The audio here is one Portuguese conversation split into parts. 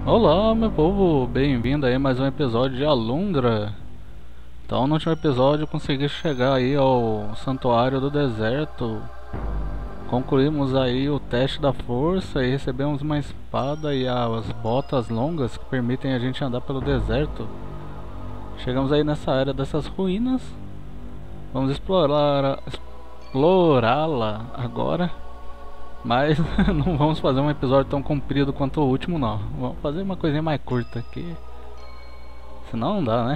Olá, meu povo, bem-vindo aí a mais um episódio de Alundra. Então, no último episódio, eu consegui chegar aí ao Santuário do Deserto. Concluímos aí o teste da força e recebemos uma espada e as botas longas que permitem a gente andar pelo deserto. Chegamos aí nessa área dessas ruínas. Vamos explorá-la agora. Mas não vamos fazer um episódio tão comprido quanto o último, não. Vamos fazer uma coisinha mais curta aqui. Senão não dá, né?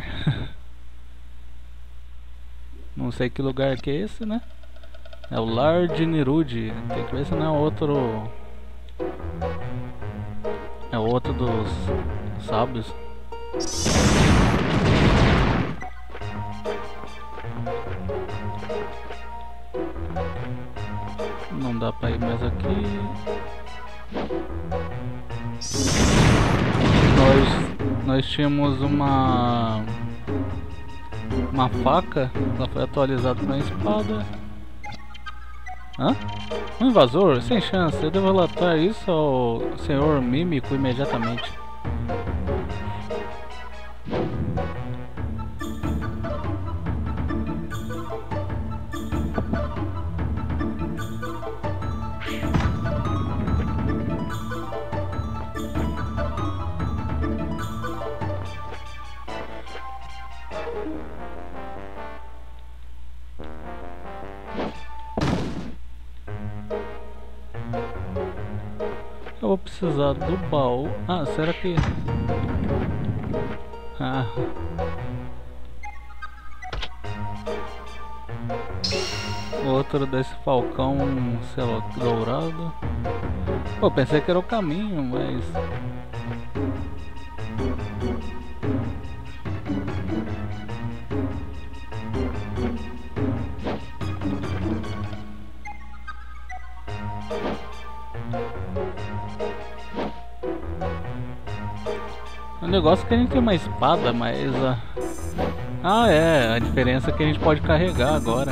Não sei que lugar que é esse, né? É o Lar de Nerude. Tem que ver se não é outro. É outro dos sábios. Não dá pra ir mais aqui. Nós tínhamos uma faca. Ela foi atualizada para uma espada. Hã? Um invasor? Sem chance. Eu devo relatar isso ao senhor Mímico imediatamente. Eu vou precisar do baú. Ah, será que... Ah. Outro desse falcão, sei lá, dourado. Pô, pensei que era o caminho, mas... O negócio é que a gente tem uma espada, mas... Ah, é, a diferença é que a gente pode carregar agora.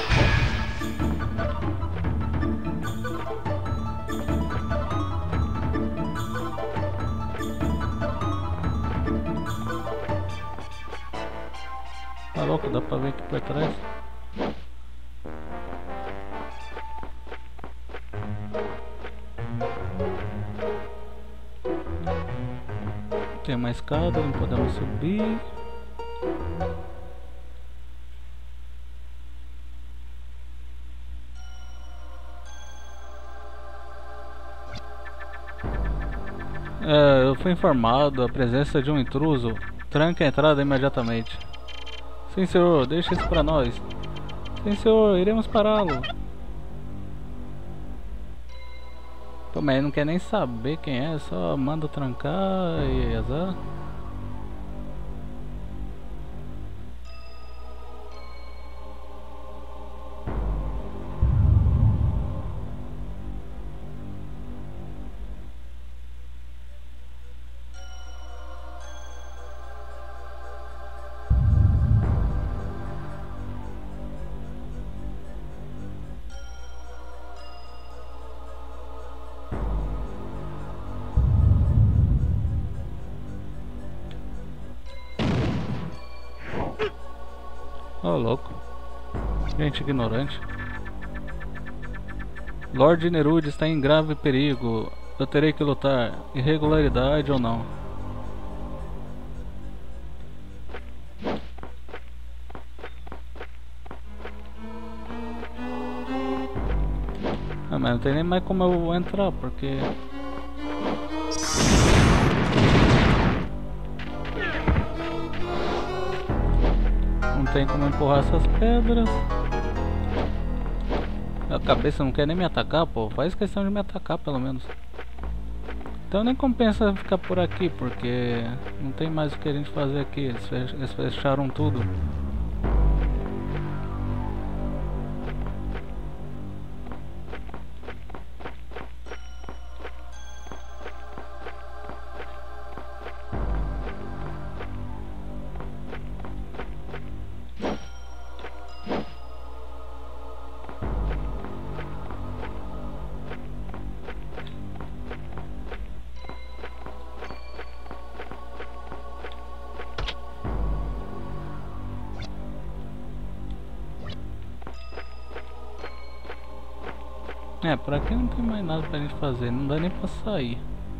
Tá louco, dá pra ver aqui por trás. Tem uma escada, não podemos subir. Eu fui informado da presença de um intruso. Tranque a entrada imediatamente. Sim, senhor, deixe isso pra nós. Sim, senhor, iremos pará-lo. Pô, mas ele não quer nem saber quem é, só manda trancar e azar. Ô, louco. Gente ignorante. Lord Nerude está em grave perigo. Eu terei que lutar, irregularidade ou não. Ah, mas não tem nem mais como eu entrar, porque... Não tem como empurrar essas pedras. A cabeça não quer nem me atacar, pô. Faz questão de me atacar, pelo menos. Então nem compensa ficar por aqui, porque não tem mais o que a gente fazer aqui. Eles fecharam tudo. É, por aqui não tem mais nada pra gente fazer, não dá nem pra sair.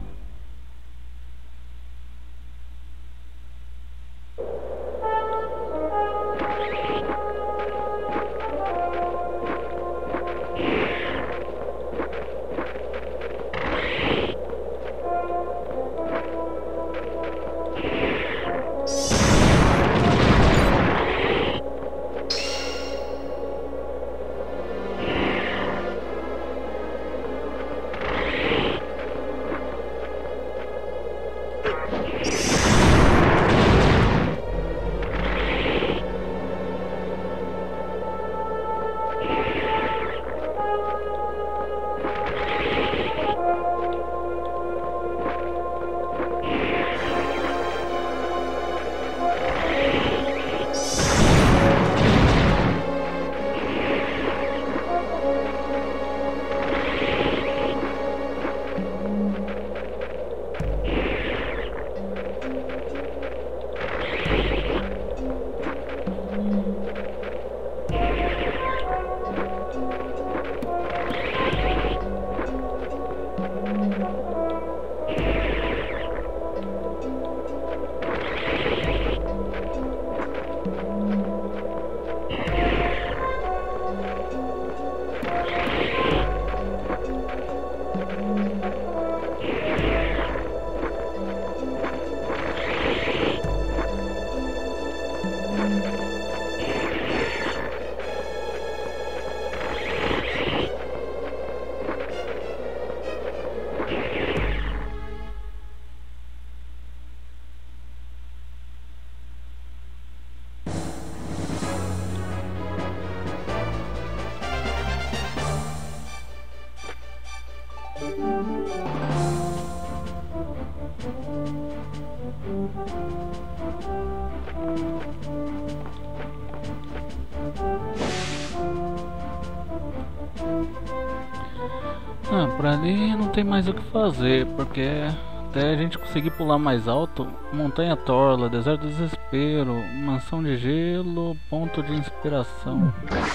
Ah, por ali não tem mais o que fazer, porque até a gente conseguir pular mais alto, Montanha Torla, Deserto do Desespero, Mansão de Gelo, Ponto de Inspiração.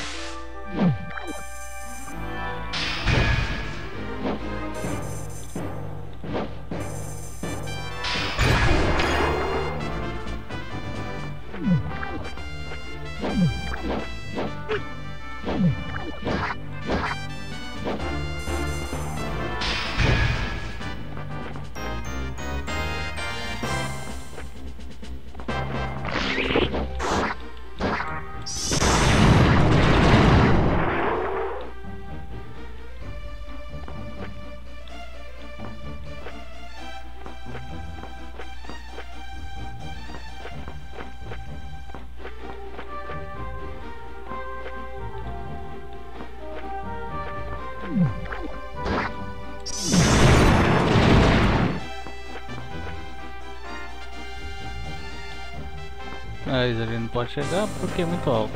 Mas a gente não pode chegar porque é muito alto.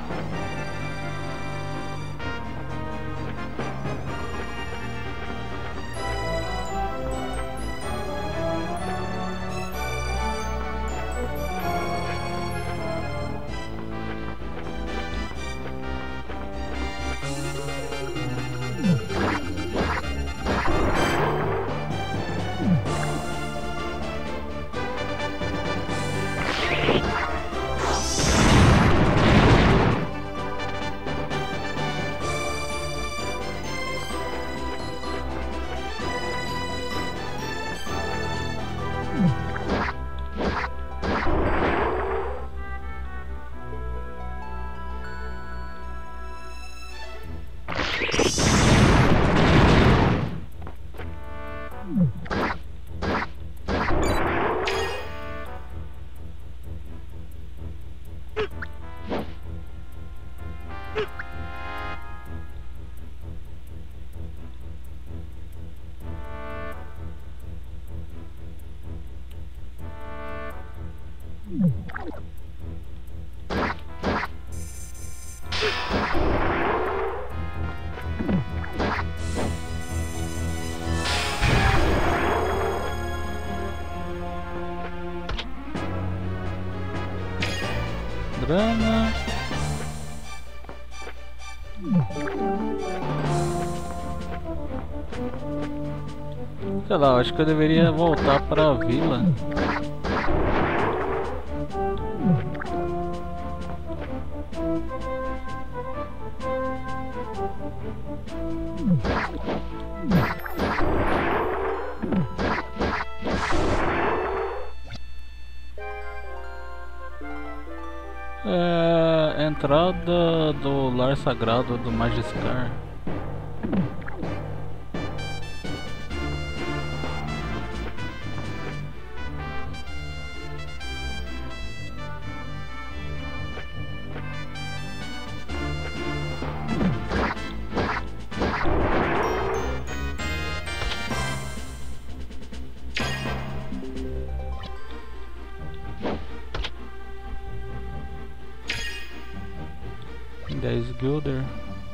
Grana. Sei lá, eu acho que eu deveria voltar pra vila. Entrada do lar sagrado do Magiscar. Gilder.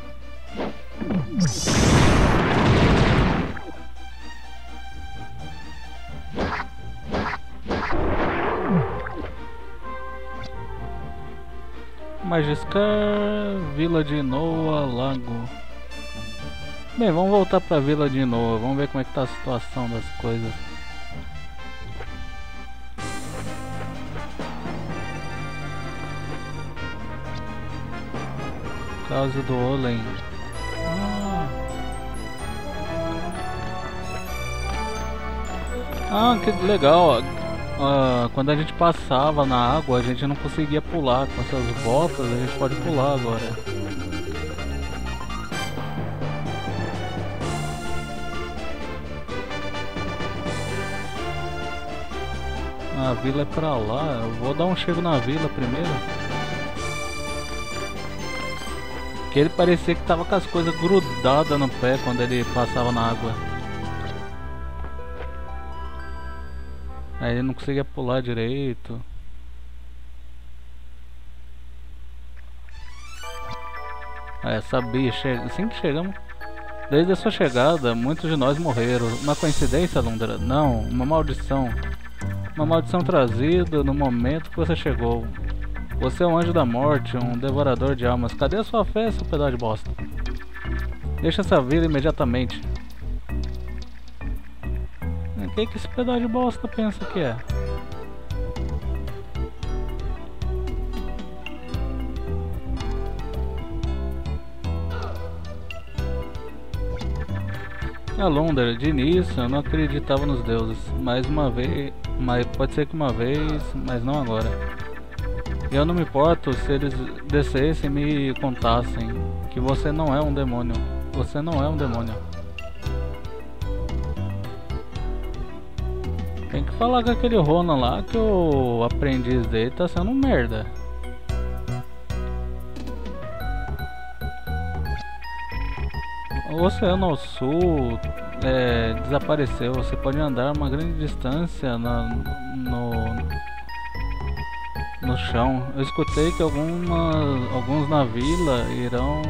Magiscar, Vila de Noa, Lago. Bem, vamos voltar pra Vila de Noa. Vamos ver como é que tá a situação das coisas. Casa do Olen. Que legal. Quando a gente passava na água, a gente não conseguia pular. Com essas botas, a gente pode pular agora. A vila é pra lá. Eu vou dar um chego na vila primeiro. Que ele parecia que tava com as coisas grudadas no pé quando ele passava na água. Aí ele não conseguia pular direito. Sabia, assim que chegamos. Desde a sua chegada, muitos de nós morreram. Uma coincidência, Lundra? Não, uma maldição. Uma maldição trazida no momento que você chegou. Você é um anjo da morte, um devorador de almas. Cadê a sua fé, seu pedaço de bosta? Deixa essa vila imediatamente. O que esse pedaço de bosta pensa que é? Londra, de início eu não acreditava nos deuses. Mais uma vez, pode ser que uma vez, mas não agora. Eu não me importo se eles descessem e me contassem que você não é um demônio. Você não é um demônio. Tem que falar com aquele Ronan lá que o aprendiz dele tá sendo um merda. O Oceano ao Sul desapareceu. Você pode andar uma grande distância no chão. Eu escutei que alguns na vila irão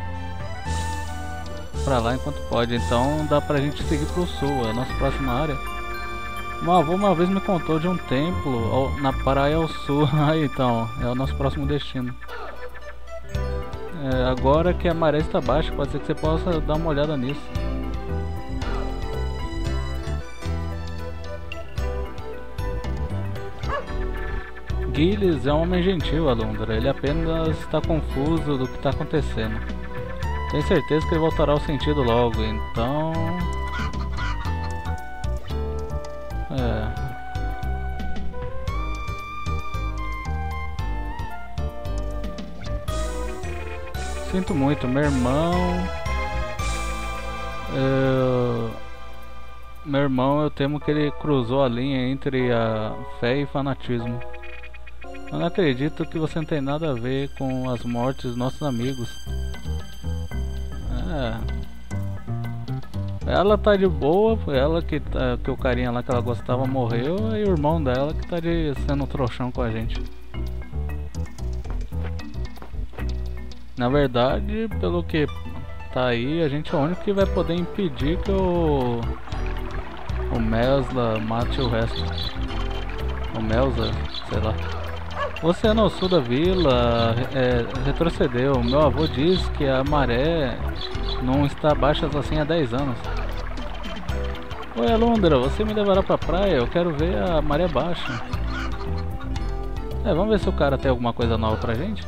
pra lá enquanto pode. Então dá pra gente seguir pro sul, é a nossa próxima área. Meu avô uma vez me contou de um templo na praia ao sul. Aí então, é o nosso próximo destino. Agora que a maré está baixa, pode ser que você possa dar uma olhada nisso. Gilles é um homem gentil, Alundra. Ele apenas está confuso do que está acontecendo. Tenho certeza que ele voltará ao sentido logo, então... Sinto muito, meu irmão, eu temo que ele cruzou a linha entre a fé e fanatismo. Eu não acredito que você não tem nada a ver com as mortes dos nossos amigos. Ela tá de boa, foi ela que o carinha lá que ela gostava morreu, e o irmão dela que tá sendo um trouxão com a gente. Na verdade, pelo que tá aí, a gente é o único que vai poder impedir que o Mesla mate o resto. O Melza, sei lá. Você é no sul da vila, retrocedeu. Meu avô diz que a maré não está baixa assim há 10 anos. Oi, Alundra, você me levará pra praia? Eu quero ver a maré baixa. Vamos ver se o cara tem alguma coisa nova pra gente.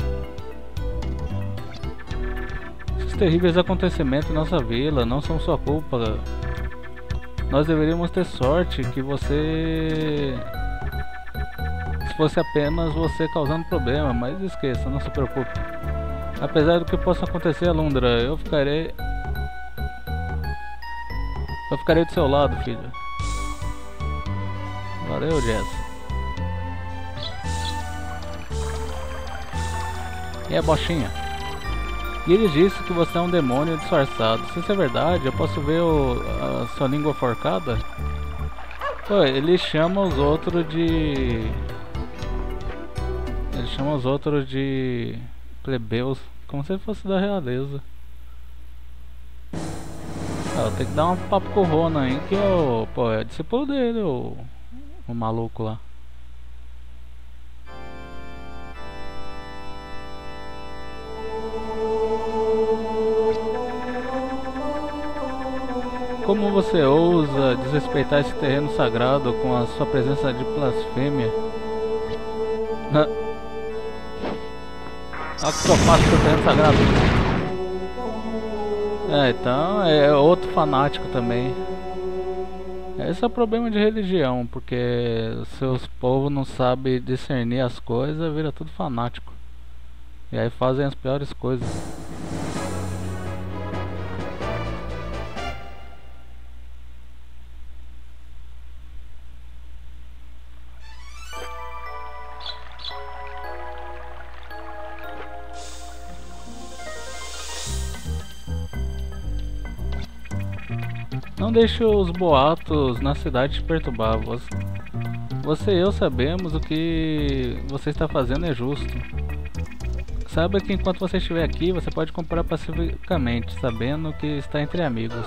Esses terríveis acontecimentos em nossa vila não são sua culpa. Nós deveríamos ter sorte que você... Se fosse apenas você causando problema, mas esqueça, não se preocupe. Apesar do que possa acontecer, Alundra, eu ficarei do seu lado, filho. Valeu, Jess. E a bochinha? E ele disse que você é um demônio disfarçado. Se isso é verdade, eu posso ver a sua língua forcada? Pô, ele chama os outros de... Ele chama os outros de... plebeus, como se fosse da realeza. Eu tenho que dar um papo com o Ronan aí, que pô, é discípulo dele, o maluco lá. Como você ousa desrespeitar esse terreno sagrado com a sua presença de blasfêmia? Olha o que eu faço com o terreno sagrado. Então é outro fanático também. Esse é o problema de religião, porque se os povos não sabem discernir as coisas, vira tudo fanático. E aí fazem as piores coisas. Não deixe os boatos na cidade te perturbar. Você e eu sabemos o que você está fazendo é justo. Saiba que enquanto você estiver aqui, você pode comprar pacificamente, sabendo que está entre amigos.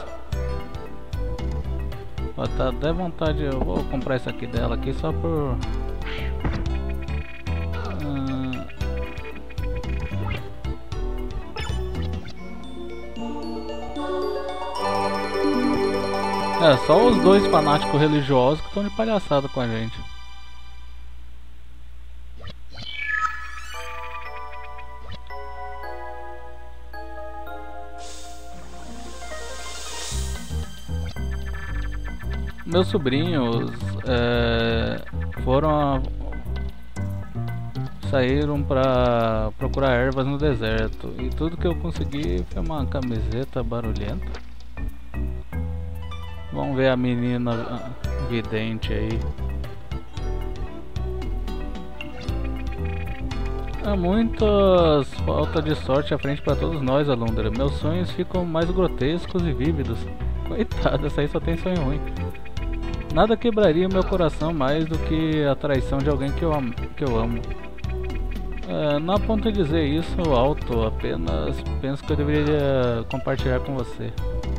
Ó, tá até vontade, eu vou comprar isso aqui dela aqui só por... só os dois fanáticos religiosos que estão de palhaçada com a gente. Meus sobrinhos saíram pra procurar ervas no deserto e tudo que eu consegui foi uma camiseta barulhenta. Vamos ver a menina vidente aí. Há muitas faltas de sorte à frente para todos nós, Alundra. Meus sonhos ficam mais grotescos e vívidos. Coitada, essa aí só tem sonho ruim. Nada quebraria meu coração mais do que a traição de alguém que eu amo. Não aponto a dizer isso alto, apenas penso que eu deveria compartilhar com você.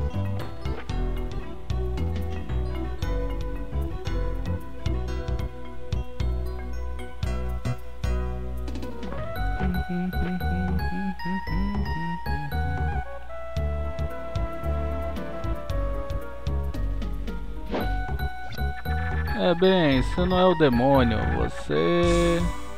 Bem, isso não é o demônio, você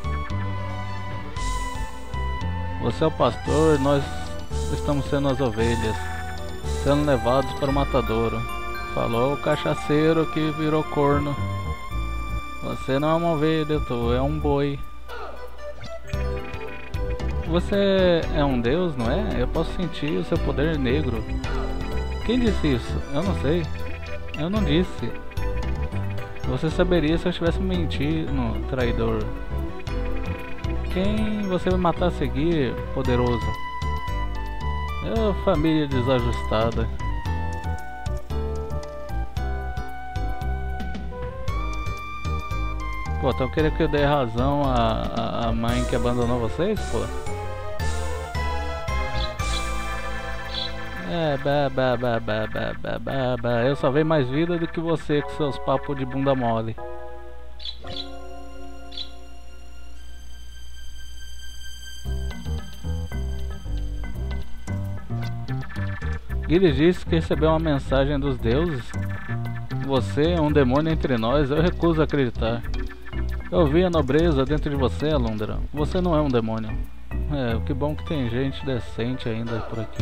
é o pastor, nós estamos sendo as ovelhas, sendo levados para o matadouro. Falou o cachaceiro que virou corno. Você não é uma ovelha, tu é um boi. Você é um deus, não é? Eu posso sentir o seu poder negro. Quem disse isso? Eu não sei. Eu não disse. Você saberia se eu estivesse mentindo, traidor. Quem você vai matar a seguir, poderoso? Família desajustada. Pô, então queria que eu dê razão à mãe que abandonou vocês, pô? Eu só vejo mais vida do que você com seus papos de bunda mole. Ele disse que recebeu uma mensagem dos deuses. Você é um demônio entre nós, eu recuso acreditar. Eu vi a nobreza dentro de você, Alundra. Você não é um demônio. É, que bom que tem gente decente ainda por aqui.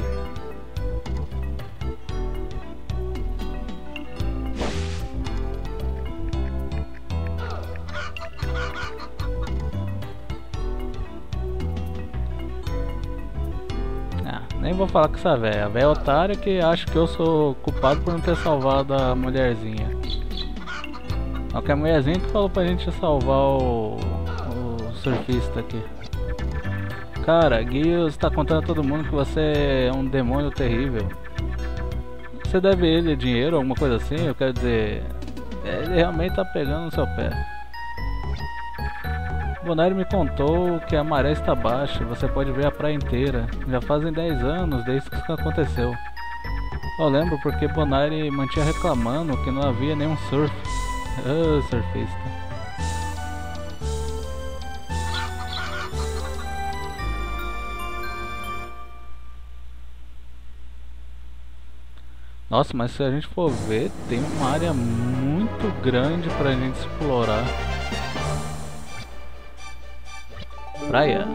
Nem vou falar com essa véia. A véia otária que acha que eu sou culpado por não ter salvado a mulherzinha. Não, que a mulherzinha que falou pra gente salvar o surfista aqui. Cara, Giles tá contando a todo mundo que você é um demônio terrível. Você deve ele dinheiro, alguma coisa assim? Eu quero dizer, ele realmente tá pegando no seu pé. Bonari me contou que a maré está baixa e você pode ver a praia inteira. Já fazem 10 anos desde que isso aconteceu. Eu lembro porque Bonari mantinha reclamando que não havia nenhum surf. Ah, surfista. Nossa, mas se a gente for ver, tem uma área muito grande pra gente explorar. Praia.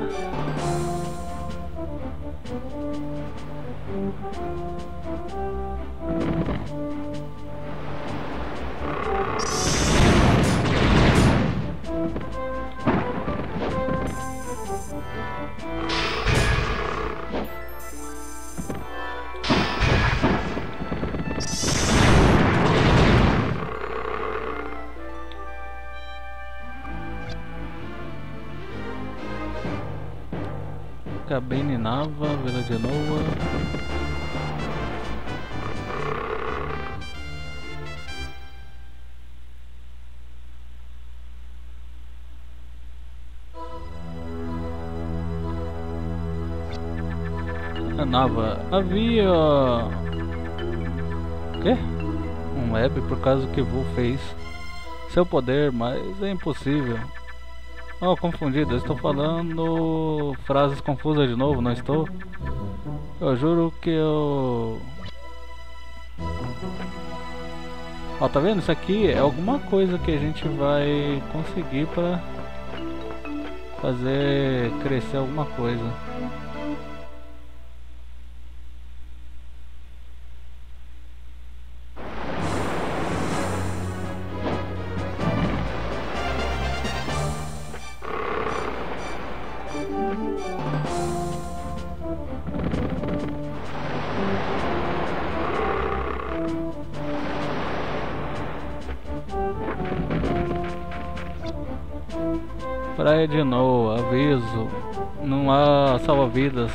Cabine Nava, Vila de Noa. Nava. Havia... O quê? Um web por causa do que Vu fez. Seu poder, mas é impossível. Oh, confundido, eu estou falando frases confusas de novo, não estou? Eu juro que eu... Ó, tá vendo? Isso aqui é alguma coisa que a gente vai conseguir pra fazer crescer alguma coisa. Praia de Noa, aviso, não há salva-vidas.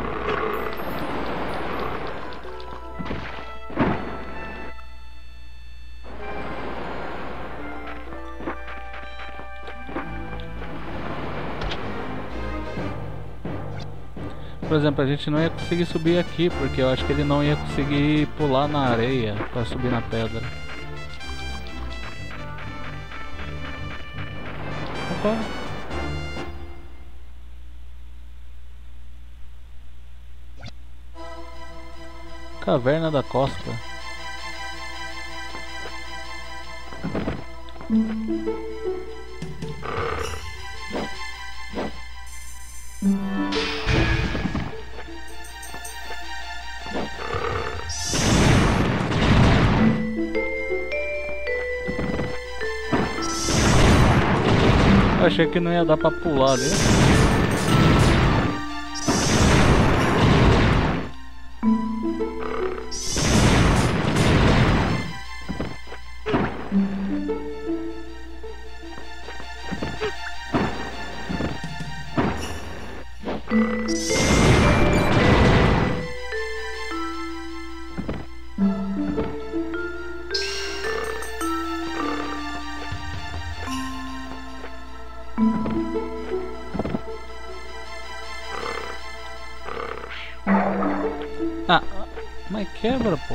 Por exemplo, a gente não ia conseguir subir aqui, porque eu acho que ele não ia conseguir pular na areia para subir na pedra. Opa! Caverna da Costa. Eu achei que não ia dar pra pular ali. Ah, mas quebra, pô.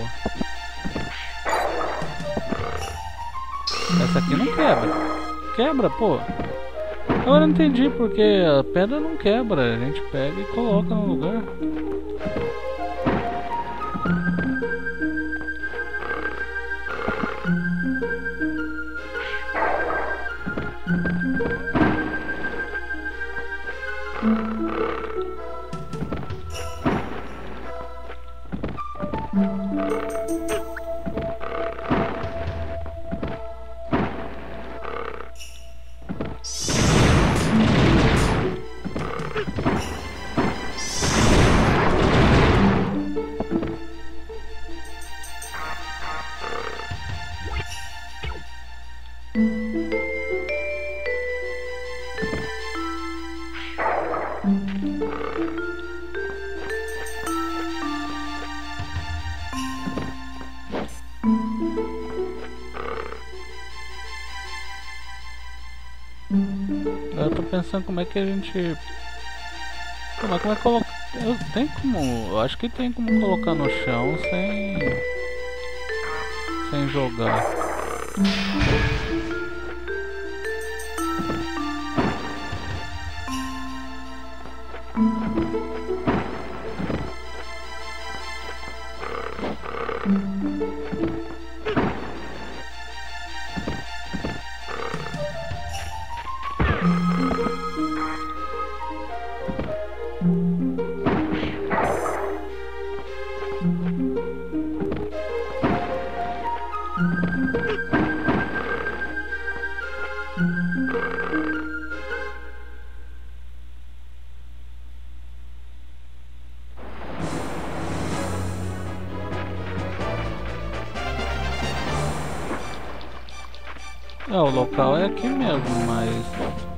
Essa aqui não quebra. Quebra, pô. Agora eu não entendi porque a pedra não quebra. A gente pega e coloca no lugar. Eu tô pensando como é que a gente... Como é que coloca... Tem como... Eu acho que tem como colocar no chão sem jogar. É, o local é aqui mesmo, mas...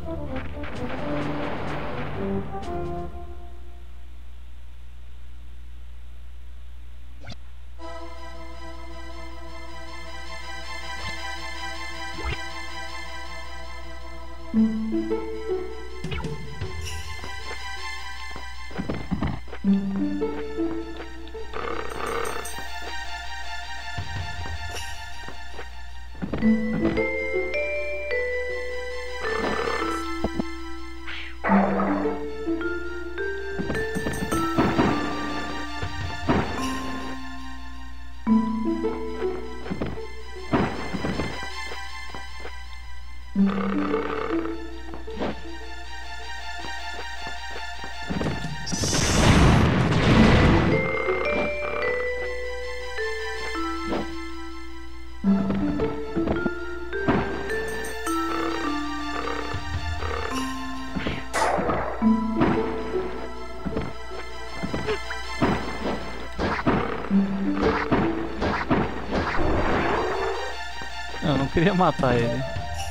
Eu não queria matar ele.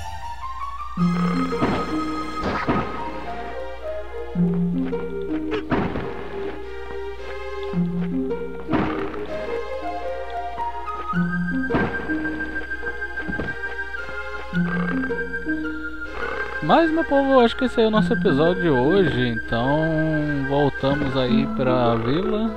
Mas, meu povo, eu acho que esse é o nosso episódio de hoje. Então, voltamos aí pra vila.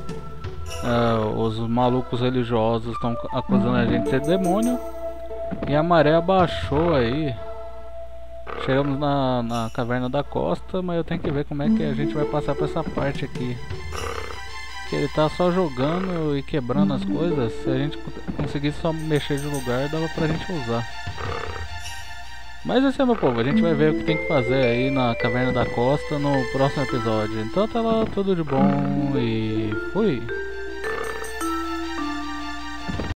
Os malucos religiosos estão acusando a gente de ser demônio. E a maré abaixou aí. Chegamos na caverna da costa, mas eu tenho que ver como é que a gente vai passar por essa parte aqui. Que ele tá só jogando e quebrando as coisas. Se a gente conseguisse só mexer de lugar, dava pra gente usar. Mas esse é, meu povo, a gente vai ver o que tem que fazer aí na caverna da costa no próximo episódio. Então até lá, tudo de bom e fui!